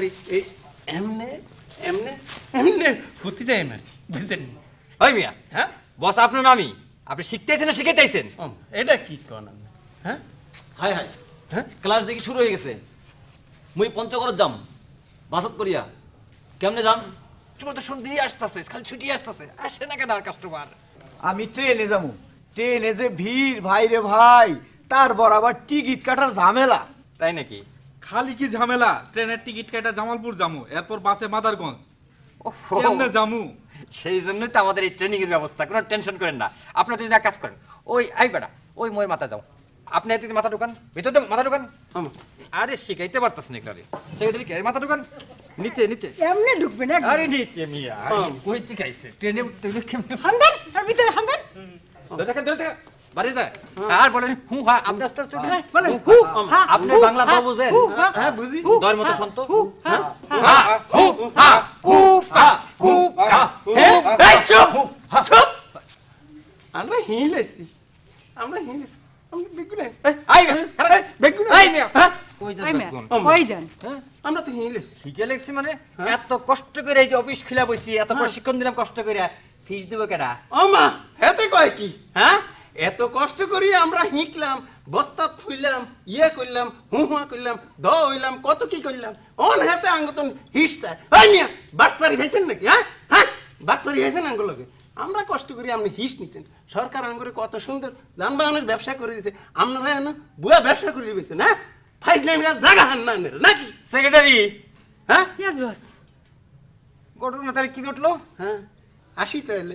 আরে এই এমনে এমনে এমনে হতে যায় না বুঝছেন ওই মিয়া হ্যাঁ বস আপনার নামই আপনি শিখতেছেন না শিখাইতেছেন এটা কি কোন হ্যাঁ হাই হাই হ্যাঁ ক্লাস দেখি শুরু হয়ে গেছে মুই পঞ্চগড় যাম বাসাত করিয়া কেমনে যাম তোমার তো শুনতেই আসতেছে খালি ছুটি আসতেছে আসে না কেন আর কাস্টমার আমি ট্রেনে যাবো ট্রেনে যে ভিড় ভাই রে ভাই তারপর আবার টিকিট কাটার ঝামেলা তাই নাকি খালি কি ঝামেলা ট্রেনের টিকিট কাটা জামালপুর যামু এরপর বাসে মাদারগঞ্জ কেমনে যামু সেই জন্যই তো আমাদের এই ট্রেনিং এর ব্যবস্থা কোনো টেনশন করেন না আপনারা যদি কাজ করেন ওই আই বেটা ওই মোয়ের মাথা যাও আপনি এদিকে মাথা ঢোকান ভিতরে মাথা ঢোকান আরে শিখাইতে পারতাছেন একবারে সেক্রেটারি কে মাথা ঢোকান নিচে নিচে এমনি ঢুকবে না আরে নিচে মিয়া কই থেকে আইছে ট্রেনে উঠতে কেমনে হান্দান আর ভিতরে হান্দান ধরে দেখেন বাড়ি যায় আর বলেন হু হা আপনি আস্তে আস্তে উঠেন বলেন হু হা আপনি বাংলা তো বুঝেন হ্যাঁ বুঝি দর মতো সন্ত হু হা হা হু হা কুকা কুকা এই চুপ চুপ আমরা হিলেছি আমরা বেগুনে আই বেগুনে আই মিয়া কই যান কই যান আমরা তো হিলেছি শিখে লেখছি মানে এত কষ্ট করে এই যে অফিস খুলে বসি এত প্রশিক্ষণ দিলাম কষ্ট করে ফিস দেব কেডা ওমা হেতে কয় কি হ্যাঁ এত কষ্ট করি আমরা হিকলাম বস্তা থুইলাম ইয়ে করলাম হুয়া করলাম দ হইলাম কত কি করলাম অন হেতে আঙ্গতন হিসতা ওই মিয়া বাটপারি হইছেন নাকি হ্যাঁ হ্যাঁ বাটপারি হইছেন আঙ্গলকে আমরা কষ্ট করি আপনি হিস নিতেন সরকার আঙ্গুরে কত সুন্দর যানবাহনের ব্যবসা করে দিয়েছে আপনারা না বুয়া ব্যবসা করে দিয়েছেন হ্যাঁ ফাইজলামিরা জায়গা হান না নাকি সেক্রেটারি হ্যাঁ ইয়েস বস ঘটনা তাহলে কি ঘটলো হ্যাঁ আসি তাহলে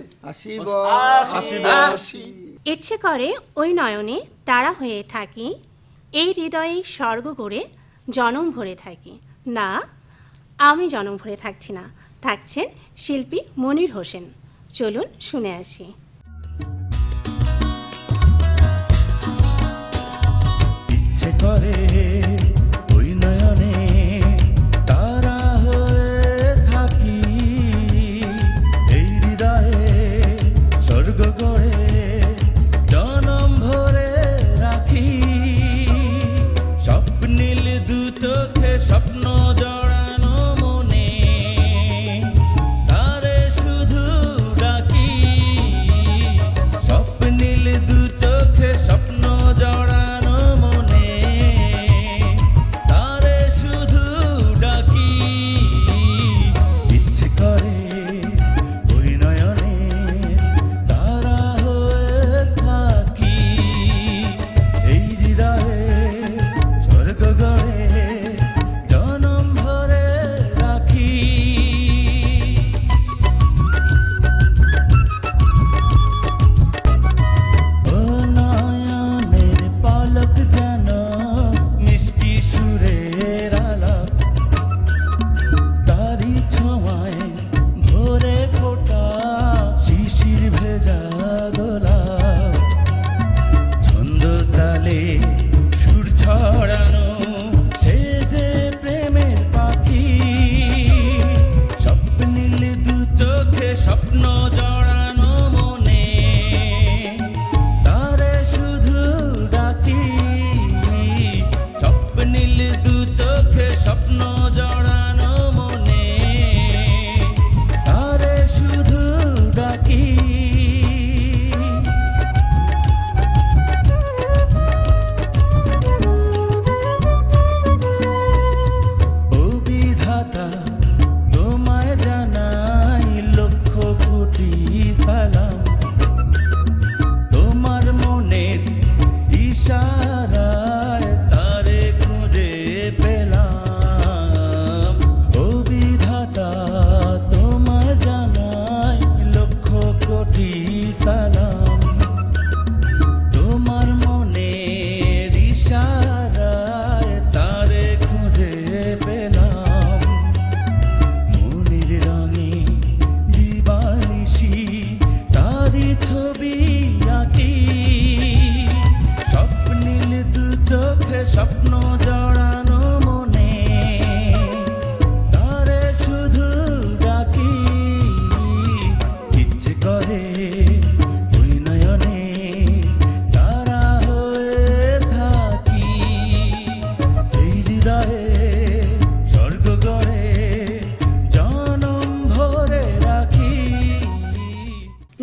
আসি ইচ্ছে করে ওই নয়নে তারা হয়ে থাকি এই হৃদয়ে স্বর্গ করে জনম ভরে থাকি না আমি জনম ভরে থাকছি না থাকছেন শিল্পী মনির হোসেন চলুন শুনে আসি ইচ্ছে করে ওই নয়নে তারা হয়ে থাকি এই হৃদয়ে স্বর্গ গড়ে জনম ভরে রাখি স্বপ্নীল দু চোখে স্বপ্ন জড়ানো মনে তারে শুধু ডাকি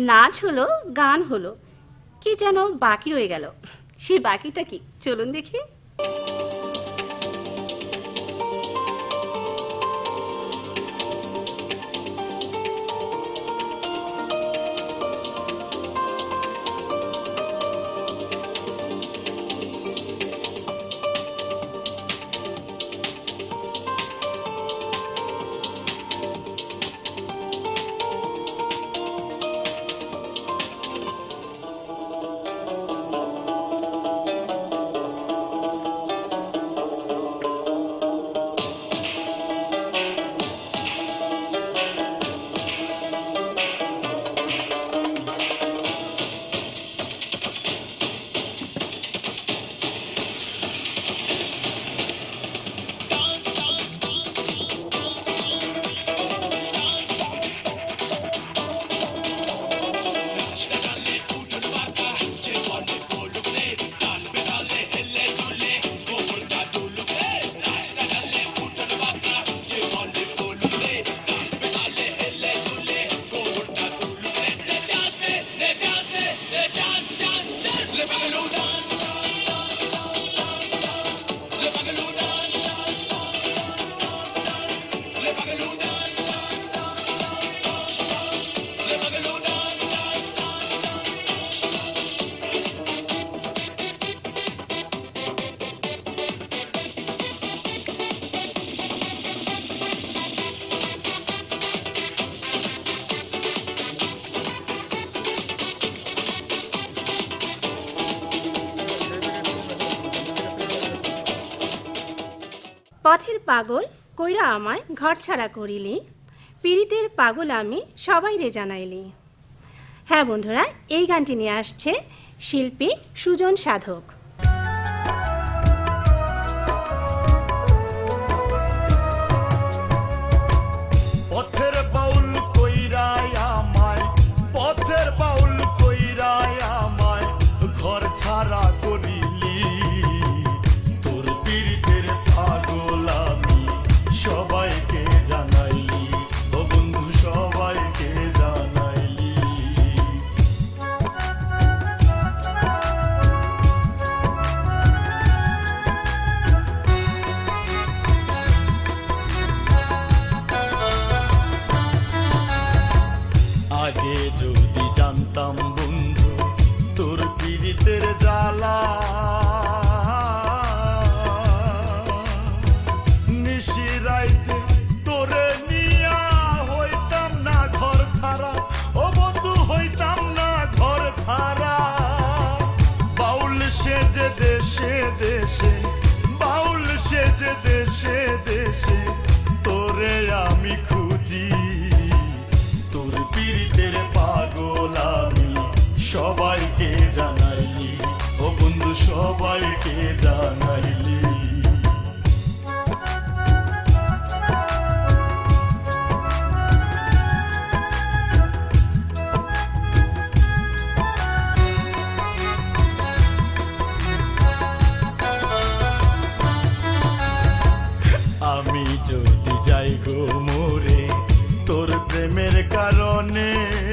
নাচ হলো, গান হলো, কি যেন বাকি রয়ে গেল। সেই বাকিটা কি চলুন দেখি। পথের পাগল কইরা আমায় ঘর ছাড়া করিলি, পীড়িতের পাগল আমি সবাই রে জানাইলি। হ্যাঁ বন্ধুরা, এই গানটি নিয়ে আসছে শিল্পী সুজন সাধক। পথের বাউল কইরাই আমায়, পথের বাউল কইরাই আমায় ঘর ছাড়া করিলি, তোর পীড়িতের পাগল আমি সবাইকে জানাইলি, ও বন্ধু সবাইকে জানাইলি। আগে যদি জানতাম বন্ধু তোর পীড়িতের জ্বালা, নিশি রাইতে তোরে নিয়া হইতাম না ঘর ছাড়া, ও বন্ধু হইতাম না ঘর ছাড়া। বাউল সেজে দেশে দেশে, বাউল সেজে দেশে দেশে তোরে আমি খুঁজি, তোর পীড়িতের পাগল আমি সবাইকে জানাইলি, ও বন্ধু সবাইকে জানাইলি। আমি যদি যাই গো মোরে তোর প্রেমের কারণে,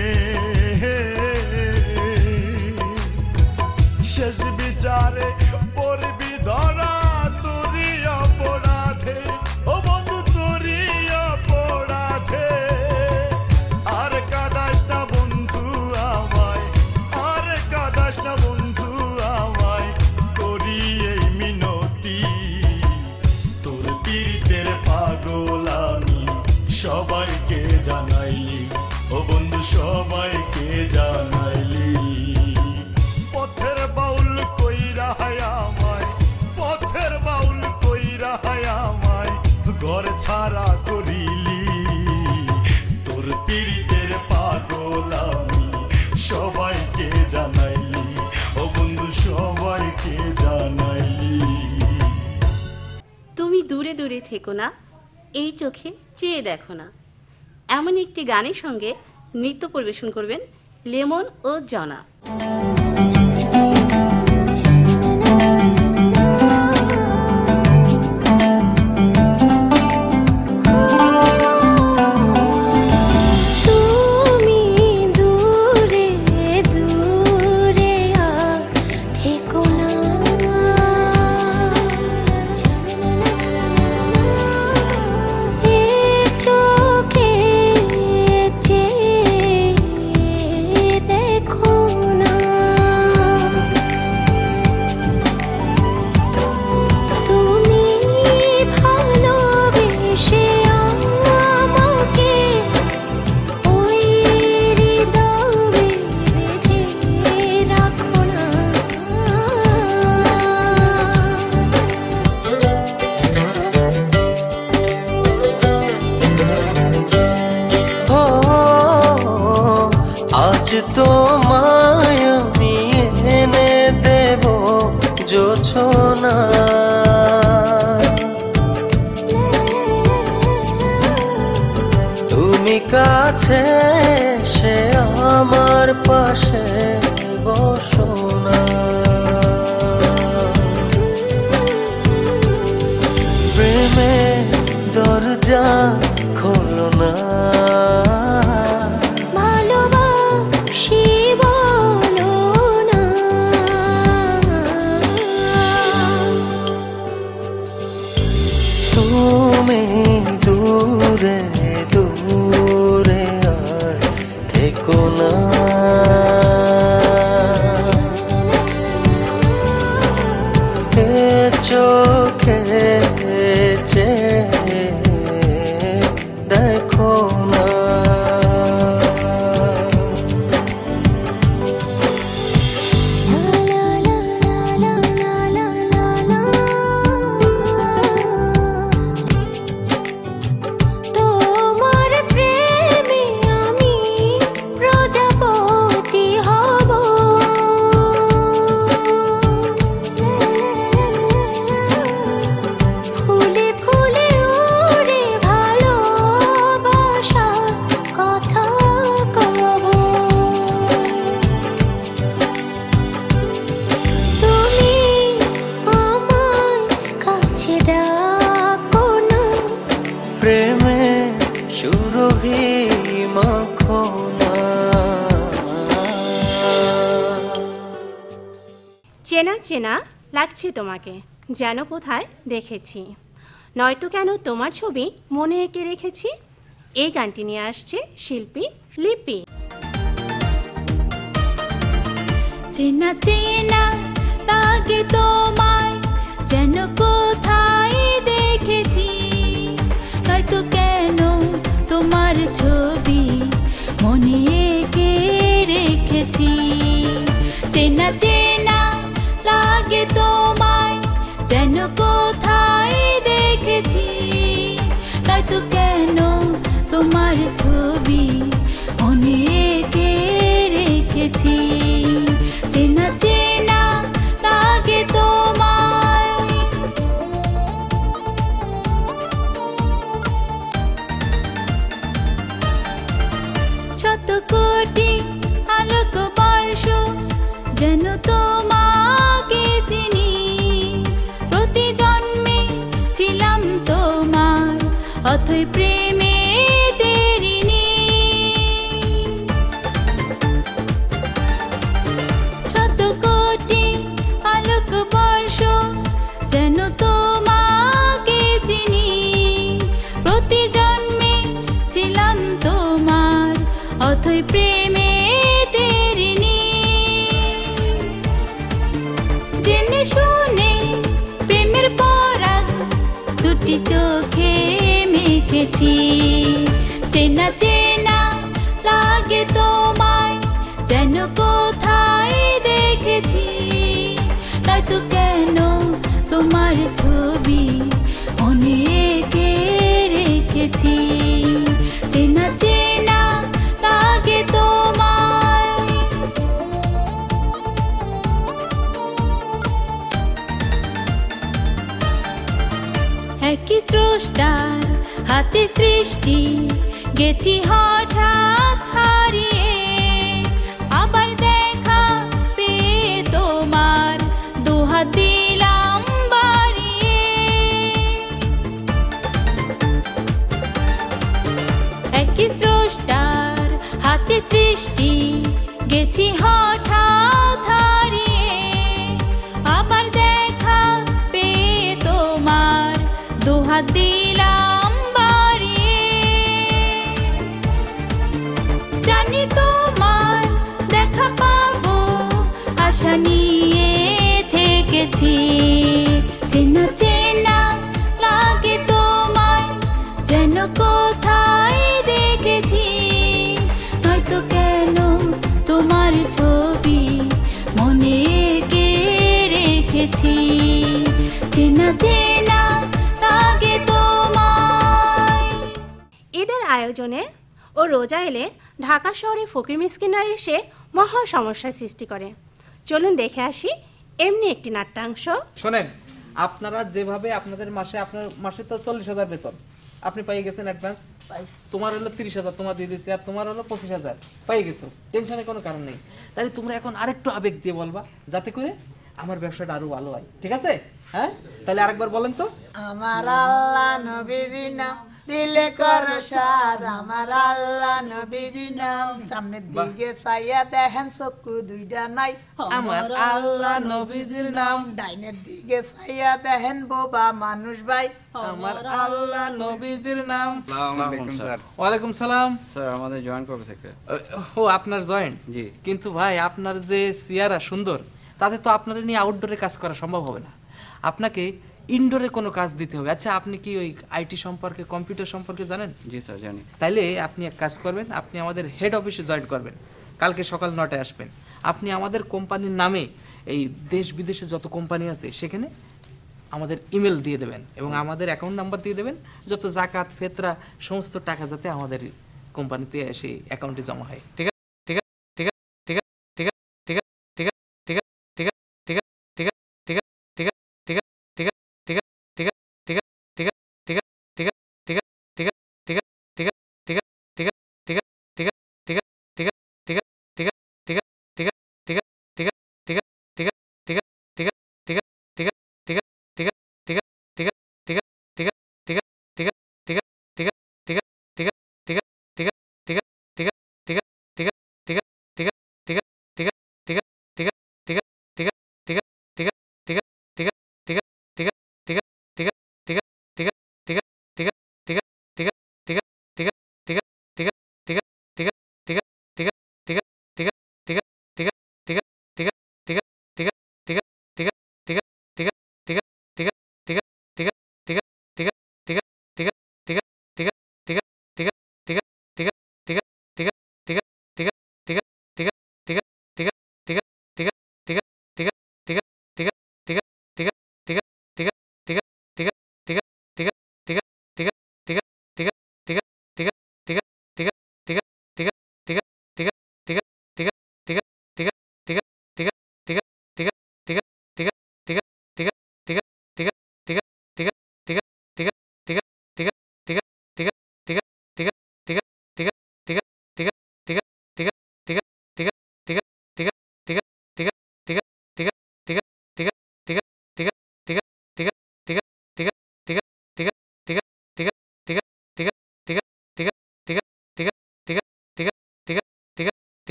শেষ বিচারে পড়বি ধরা তোরই অপরাধে, ও বন্ধু তোরই অপরাধে। আর কাঁদাস না বন্ধু আমায়, আর কাঁদাস না বন্ধু আমায়, করি এই মিনতি, তোর পীড়িতের পাগল আমি সবাইকে জানাইলি, ও বন্ধু সবাইকে জানাইলি। পথের বাউল কইরা আমায়, পথের বাউল কইরা আমায় ঘর ছাড়া করিলি, তোর পীড়িতের পাগল আমি সবাইকে জানাইলি, ও বন্ধু সবাইকে জানাইলি। তুমি দূরে দূরে থেকো না, এই চোখে চেয়ে দেখো না, এমন একটি গানের সঙ্গে নৃত্য পরিবেশন করবেন লেমন ও জনা। তুমি দূরে তোমায় আমি এনে দেব জোছনা, তুমি কাছে সে আমার পাশে বসো না। প্রেমের দরজা খোলো না, ভালোবাসি বলো না। তুমি দূরে দূরে আর থেকো না, চোখে চেয়ে দেখো না। তোমার প্রেমে আমি প্রজাপতি হব, ফুলে ফুলে উড়ে ভালোবাসার কথা কব। তুমি আমার কাছে ডাকো না, প্রেমে সুরভি মাখো না। চেনা চেনা লাগছে তোমাকে, যেন কোথায় দেখেছি, নয়তো কেন তোমার ছবি মনে এঁকে রেখেছি। এই গানটি নিয়ে আসছে শিল্পী লিপি। চেনা চেনা লাগে তোমায়, যেন কোথায় দেখেছি, নয়তো কেন তোমার ছবি মনে এঁকে রেখেছি। চেনা চেনা লাগে তোমায়, যেন কোথায় দেখেছি, নয়তো কেন তোমার ছবি মনে এঁকে রেখেছি। চেনা চেনা লাগে তোমায়। শত কোটি আলোক বর্ষ যেন তোমাকে চিনি, প্রতি জন্মে ছিলাম তোমার অথৈ প্রেমে তেরিনি। শত কোটি আলোক বর্ষ যেন তোমাকে চিনি, প্রতি জন্মে ছিলাম তোমার অথৈ প্রেমে তেরিনি। জেনে শুনে প্রেমের পরাগ দুটি চোখে মেখেছি। চেনা চেনা লাগে তোমায়, যেন কোথায় দেখেছি, নয়তো কেন তোমার ছবি মনে এঁকে রেখেছি। চেনা চেনা লাগে তোমায়। একই স্রষ্টার হাতে সৃষ্টি, গেছি হঠাৎ হারিয়ে, আবার দেখা পেয়ে তোমার দুহাত দিলাম বাড়িয়ে। একই স্রষ্টার হাতে সৃষ্টি, গেছি হঠাৎ হারিয়ে, আবার দেখা পেয়ে তোমার দুহাত দিলাম বাড়িয়ে। জানি তোমার দেখা পাবো, আশা নিয়ে থেকেছি। চেনা চেনা লাগে তোমায়, যেন কোথায় দেখেছি, নয়তো কেন তোমার ছবি মনে এঁকে রেখেছি। চেনা চেনা লাগে তোমায়। ঈদের আয়োজনে ও রোজা এলে ঢাকা শহরে ফকির মিসকিনরা এসে মহা সমস্যার সৃষ্টি করে। চলুন দেখে আসি এমনি একটি নাট্যাংশ। শোনেন, আপনারা যেভাবে আপনাদের আপনার মাসে তো 40,000 বেতন, আপনি পাই গেছেন অ্যাডভান্স, তোমার হলো 30,000 তোমার দিয়ে দিচ্ছি, আর তোমার হলো 25,000 পাই গেছো, টেনশনের কোনো কারণ নেই। তাহলে তোমরা এখন আরেকটু আবেগ দিয়ে বলবা, যাতে করে আমার ব্যবসাটা আরো ভালো হয়, ঠিক আছে? হ্যাঁ, তাহলে আরেকবার বলেন তো। আমার আল্লাহ নবীজির নাম দিলে করো সাদ, আমার আল্লাহ নবীজির নাম সামনের দিকে চাইয়া দেখেন চক্ষু দুইটা নাই, আমার আল্লাহ নবীজির নাম ডাইনের দিকে চাইয়া দেখেন বোবা মানুষ ভাই, আমার আল্লাহ নবীজির নাম। স্যার। ওয়ালাইকুম সালাম। স্যার আমাদের জয়েন্ট করবে থেকে। ও আপনার জয়েন্ট? জি। কিন্তু ভাই আপনার যে চেহারা সুন্দর, তাতে তো আপনার নিয়ে আউটডোরে কাজ করা সম্ভব হবে না, আপনাকে ইনডোরে কোনো কাজ দিতে হবে। আচ্ছা, আপনি কি ওই আইটি সম্পর্কে, কম্পিউটার সম্পর্কে জানেন? জি স্যার জানি। তাইলে আপনি এক কাজ করবেন, আপনি আমাদের হেড অফিসে জয়েন করবেন, কালকে সকাল 9টায় আসবেন। আপনি আমাদের কোম্পানির নামে এই দেশ বিদেশে যত কোম্পানি আছে সেখানে আমাদের ইমেল দিয়ে দেবেন এবং আমাদের অ্যাকাউন্ট নাম্বার দিয়ে দেবেন, যত জাকাত ফেতরা সমস্ত টাকা যাতে আমাদের কোম্পানিতে এসে অ্যাকাউন্টে জমা হয়, ঠিক আছে?